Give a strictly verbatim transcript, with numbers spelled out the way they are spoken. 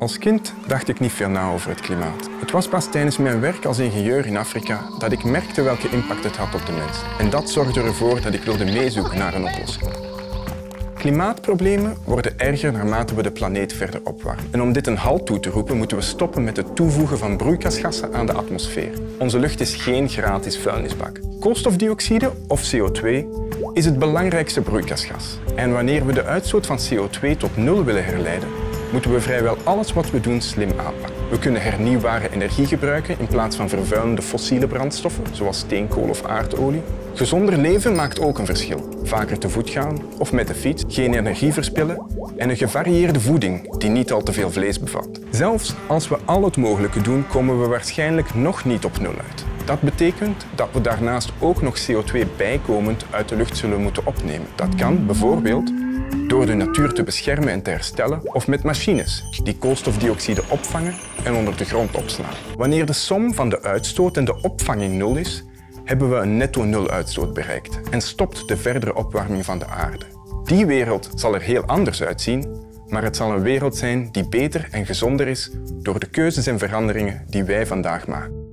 Als kind dacht ik niet veel na over het klimaat. Het was pas tijdens mijn werk als ingenieur in Afrika dat ik merkte welke impact het had op de mens. En dat zorgde ervoor dat ik wilde meezoeken naar een oplossing. Klimaatproblemen worden erger naarmate we de planeet verder opwarmen. En om dit een halt toe te roepen, moeten we stoppen met het toevoegen van broeikasgassen aan de atmosfeer. Onze lucht is geen gratis vuilnisbak. Koolstofdioxide, of C O twee, is het belangrijkste broeikasgas. En wanneer we de uitstoot van C O twee tot nul willen herleiden, moeten we vrijwel alles wat we doen slim aanpakken. We kunnen hernieuwbare energie gebruiken in plaats van vervuilende fossiele brandstoffen, zoals steenkool of aardolie. Gezonder leven maakt ook een verschil. Vaker te voet gaan of met de fiets, geen energie verspillen en een gevarieerde voeding die niet al te veel vlees bevat. Zelfs als we al het mogelijke doen, komen we waarschijnlijk nog niet op nul uit. Dat betekent dat we daarnaast ook nog C O twee bijkomend uit de lucht zullen moeten opnemen. Dat kan bijvoorbeeld door de natuur te beschermen en te herstellen of met machines die koolstofdioxide opvangen en onder de grond opslaan. Wanneer de som van de uitstoot en de opvanging nul is, hebben we een netto nul uitstoot bereikt en stopt de verdere opwarming van de aarde. Die wereld zal er heel anders uitzien, maar het zal een wereld zijn die beter en gezonder is door de keuzes en veranderingen die wij vandaag maken.